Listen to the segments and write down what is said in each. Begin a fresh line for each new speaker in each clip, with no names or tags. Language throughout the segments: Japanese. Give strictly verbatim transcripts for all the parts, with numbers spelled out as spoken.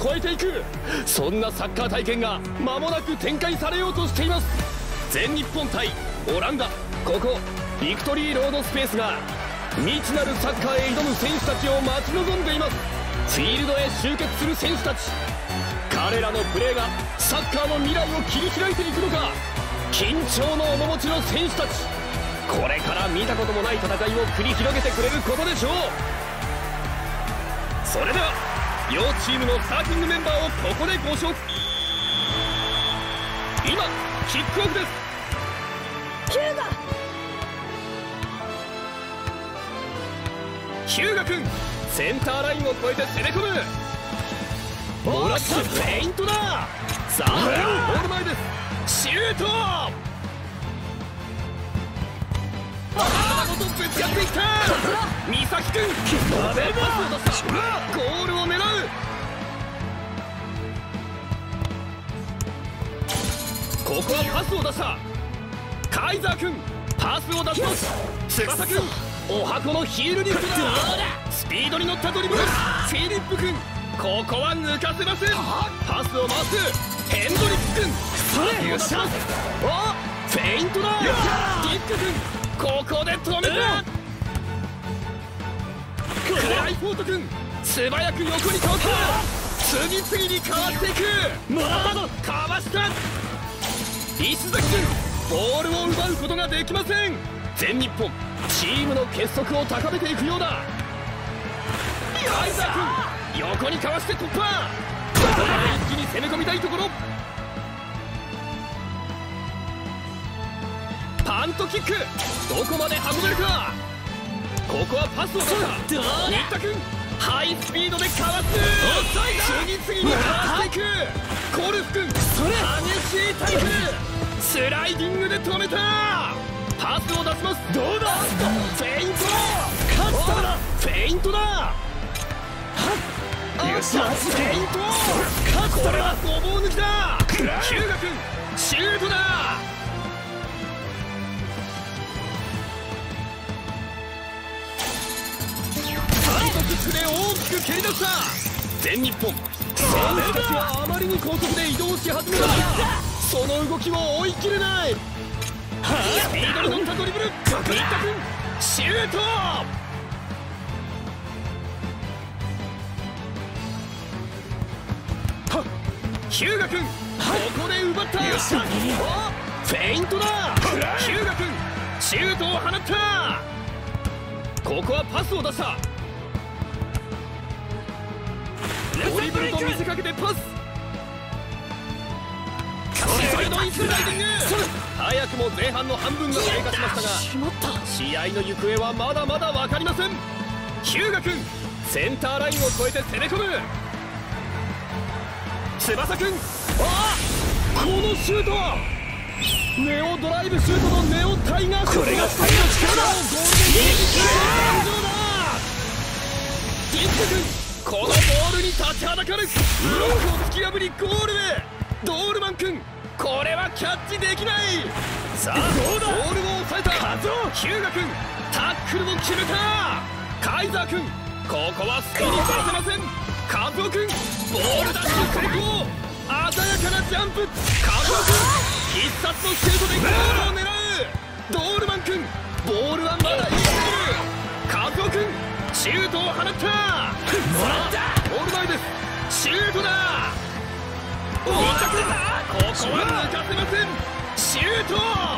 超えていく、そんなサッカー体験が間もなく展開されようとしています。全日本対オランダ、ここビクトリーロードスペースが未知なるサッカーへ挑む選手たちを待ち望んでいます。フィールドへ集結する選手たち、彼らのプレーがサッカーの未来を切り開いていくのか。緊張の面持ちの選手たち、これから見たこともない戦いを繰り広げてくれることでしょう。それでは両チームのスターティングメンバーをここでご紹介。今キックオフです。
ヒューガ
ヒューガ君、センターラインを越えて攻め込む。もらったフェイントだ。さあゴール前です。シュート。あーごとぶつかっていった。美咲君、ダメだ。パスを出した。ゴールを狙う。ここはパスを出した。カイザー君、パスを出します。翼君、お箱のヒールに振った。スピードに乗ったドリブル。フィリップ君、ここは抜かせません。パスを回す。ヘンドリック君、パスを出します。お、フェイントだ。ディック君、ここで止めた。クライフォート君、素早く横に倒す。次々にかわしていく。かわした。石崎君、ボールを奪うことができません。全日本チームの結束を高めていくようだ。カイザー君、横にかわして突破。ここまで一気に攻め込みたいところ。パントキック、どこまで運べるか。ここはパスを出した。新田君、ハイスピードでかわす。次々にかわしていく。コルフ君、激しいタイクル。スライディングで止めた。パスを出します。どうだ。フェイント。勝ったな。フェイントだ。よっしゃ、フェイント。これはごぼう抜きだ。ヒューガ君、シュートだ。パントキックで大きく蹴り出した。全日本選手たちはあまりに高速で移動し始めた。その動きを追い切れない。スピードに乗ったドリブル。新田君、シュート。ヒューガ君、ここで奪った。フェイントだ。ヒューガ君、シュートを放った。ここはパスを出した。ドリブルと見せかけてパス。鋭いスライディング。早くも前半の半分が経過しましたが、試合の行方はまだまだ分かりません。ヒューガ君、センターラインを越えて攻め込む。翼君、ああ、このシュート。ネオドライブシュートのネオタイガーシュート。これが2人の力だ。ゴールデンゲージ誕生だ。ディック君、このボールに立ちはだかる。ブロックを突き破りゴールへ。ドールマン君、これはキャッチできない。さあボールを抑えた。ヒューガ君、タックルを決めた。カイザー君、ここはスピーにさせません。カズオ君、ボールダッシュ成功。鮮やかなジャンプ。カズオ君、必殺のシュートでゴールを狙う。ドールマン君、ボールはまだ生きている。カズオ君、シュートを放った。もらった。ゴール前です。シュートだ。おお、ここは抜かせません。シュート。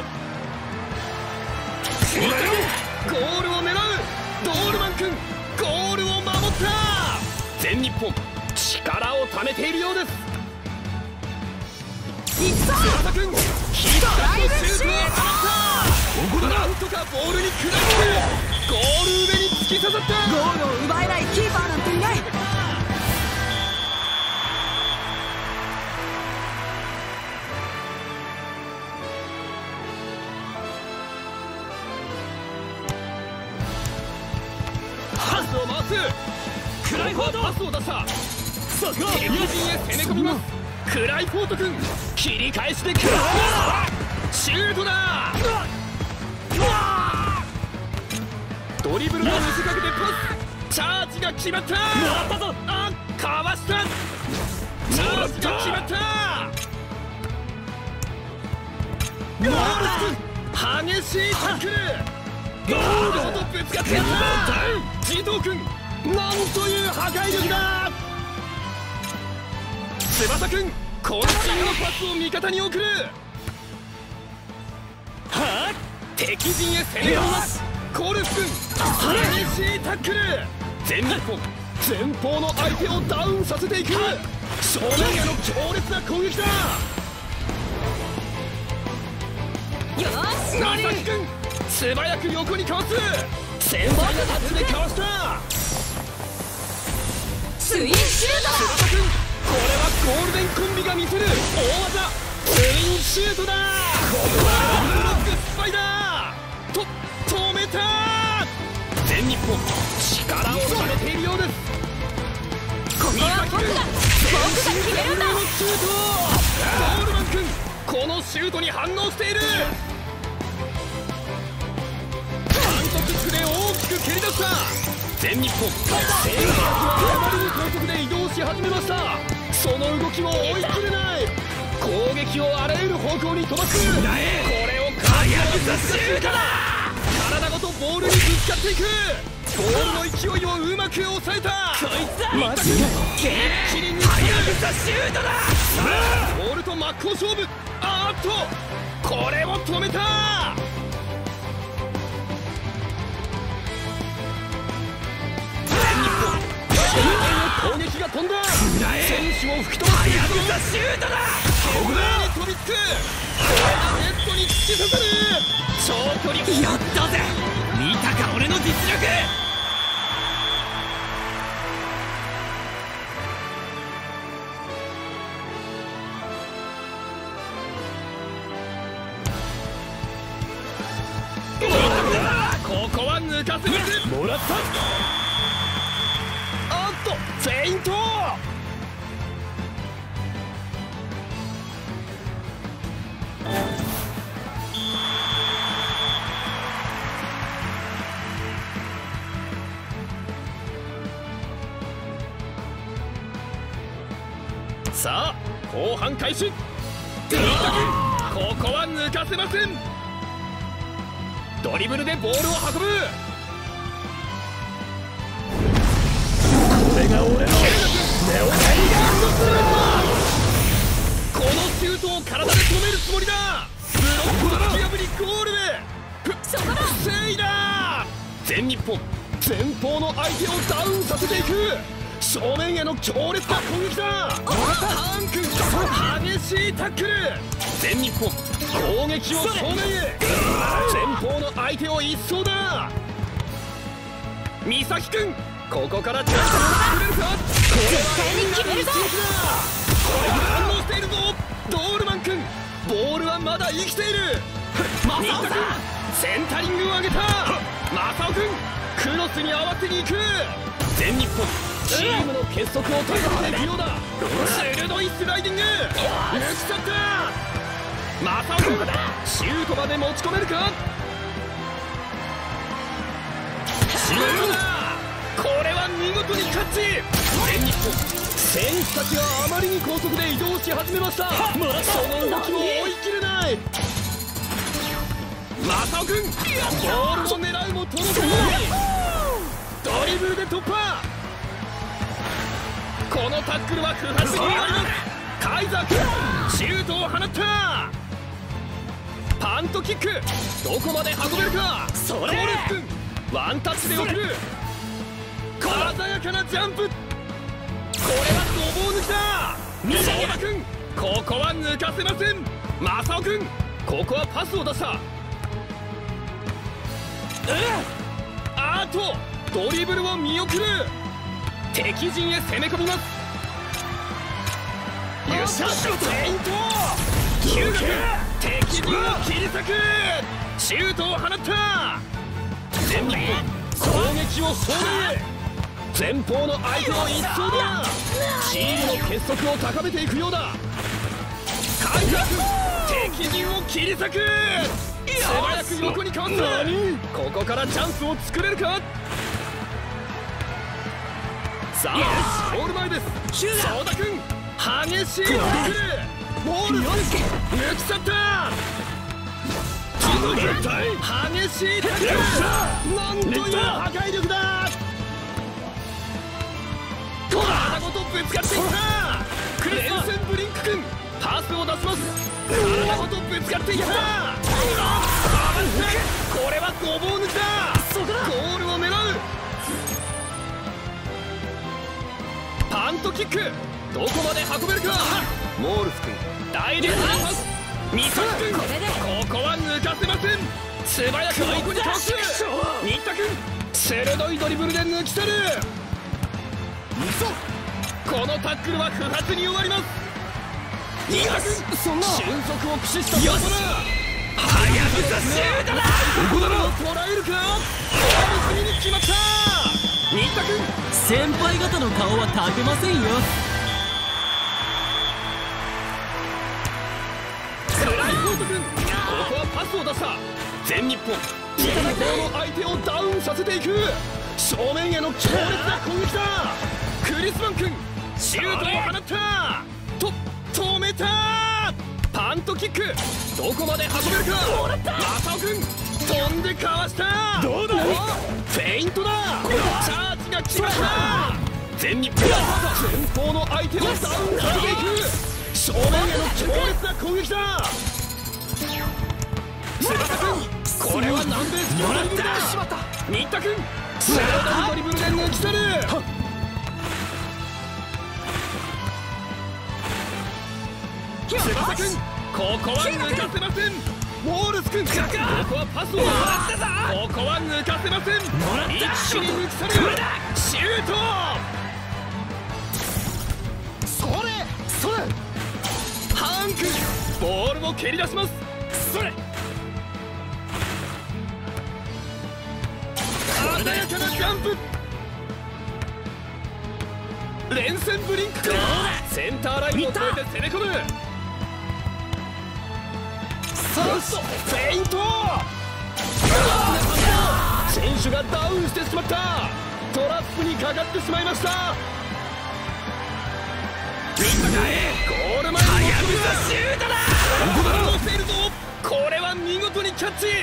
ゴールを狙う。ドールマン君、ゴールを守った。全日本力を貯めているようです。翼君、必殺のシュートを放った。なんとかボールに食らいつく。ゴール上に突き刺さった。
ゴールを奪えないキーパーなんていない。
パスを回す。クライフォート、パスを出した。敵陣へ攻め込みます。クライフォート君、切り返してくる。シュートだ。ドリブルを見せかけてパス。チャージが決まった。あ、かわした。 しいタックル。ゴールとぶつかってやったジトウ君、なんという破壊力だ。翼君、渾身のパスを味方に送る。はあ、敵陣へ攻め込みます。コルフ君、激しいタックル。全日本前方の相手をダウンさせていく。少年への強烈な攻撃だ。
よーし、
長崎君、素早く横にかわす。繊細なタッチでかわした。
ツインシュートだ。
翼君、これはゴールデンコンビが見せる大技、ツインシュートだ。ここはブロック失敗だ。と止めた。全日本力をためているようです。
ここは僕だ。僕が決めるんだ。
シュート。ゴールマン君、このシュートに反応している。反則キックで大きく蹴り出した。全日本正義はあまりに高速で移動し始めました。その動きを追い切れない。攻撃をあらゆる方向に飛ばす。これをかやぶさシュートだ。体ごとボールにぶつかっていく。ボールの勢いをうまく抑えた。こいつだ。マジで一気に抜く。はやぶさシュートだ。ボールと真っ向勝負。あーっと、これを止めた。全日本攻撃が飛んだ。選手を吹き飛ばす。はやぶさシュートだ。懸命に飛びつく。これがネットに突き刺さる。長距離。やったぜ。見たか俺の実力。ここは抜かせます。もらった。あっとフェイント。さあ後半開始。ここは抜かせません。ドリブルでボールを運ぶ。これが俺のネオタイガーのスーパー。このシュートを体で止めるつもりだ。ブロックを突き破りゴールで防いだ。全日本前方の相手をダウンさせていく。正面への強烈な攻撃だ。ハン君、激しいタックル。全日本攻撃を正面へ。前方の相手を一掃だ。美咲君、ここからチャンスを作れるか。これは決めるぞ。これが反応しているぞ。ドールマン君、ボールはまだ生きている。マサオ君、センタリングを上げた。マサオ君、クロスに合わせに行く。全日本チームの結束を高めていくようだ。鋭いスライディング。抜き去った。マサオ君、シュートまで持ち込めるか。シュートだ。これは見事にキャッチ。全日本選手たちがあまりに高速で移動し始めました。その動きを追い切れない。マサオ君、ボールの狙いも届かない。ドリブルで突破。このタックルは不発になります。カイザー君、シュートを放った。パントキック、どこまで運べるか。それコルフ君、ワンタッチで送る。鮮やかなジャンプ。これはごぼう抜きだ。相田君、ここは抜かせません。マサオ君、ここはパスを出した。あとドリブルを見送る。敵陣へ攻め込みます。よっしゃ、フェイント。ヒューガ君、敵陣を切り裂く。シュートを放った。全日本攻撃を正面へ。前方の相手を一掃だ。チームの結束を高めていくようだ。カイザー君、敵陣を切り裂く。素早く横にかわす。ここからチャンスを作れるか。さあゴール前です。相田君、激しいタックル。ボール抜き去った。ジの絶対激しいタックル。なんという破壊力だ。体ごとぶつかっていった。連戦ブリンク君パスを出します。体ごとぶつかっていった。これはごぼう抜きだ。ゴールを狙う。パントキックどこまで運べるか。モールス君大連続パス。ミサ君ここは抜かせません。素早く相手に倒す。新田君鋭いドリブルで抜き去る。このタックルは不発に終わります。新田君そんな俊足を駆使したよしはやぶさシュートだ。ここだろ捉えるか。ゴールに決まった。新田君
先輩方の顔は立てませんよ。
スライコート君ここはパスを出した。全日本自他の相手をダウンさせていく。正面への強烈な攻撃だ。クリスマン君シュートを放ったと止めた。パントキックどこまで運べるか。マサオ君飛んでかわした。どうだフェイントだ。チャージが決まった。全日本前方の相手をダウンさせていく。正面への強烈な攻撃だ。翼君これは南米式ドリブルだ。新田君鋭いドリブルで抜き去る。翼君ここは抜かせません。ウォールス君ここはパスをもらったぞ。ここは抜かせません。一気に抜き去る。シュートそれそれ。ハン君ボールを蹴り出します。それ鮮やかなジャンプ。連戦ブリンク君センターラインを越えて攻め込む。フェイント。選手がダウンしてしまった。トラップにかかってしまいました。ゴール前に持ち込みだ。シュートだ。乗せるぞ。これは見事にキャッチ。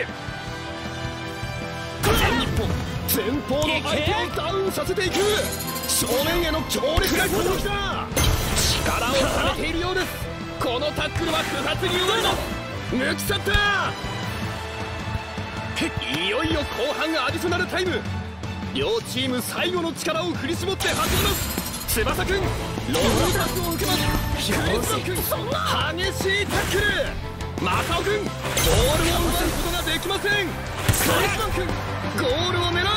全日本前方の相手をダウンさせていく。正面への強烈な攻撃だ。力をためているようです。このタックルは不発に終わります。抜き去った。いよいよ後半アディショナルタイム。両チーム最後の力を振り絞って走ります。翼君ロングパスを受けます。クリスマン君激しいタックル。マサオ君ボールを奪うことができません。クリスマン君ゴールを狙う。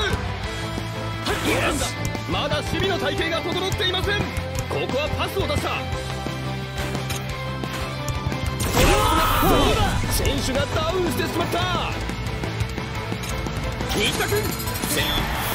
まだ守備の体系が整っていません。ここはパスを出した。選手がダウンしてしまった。新田君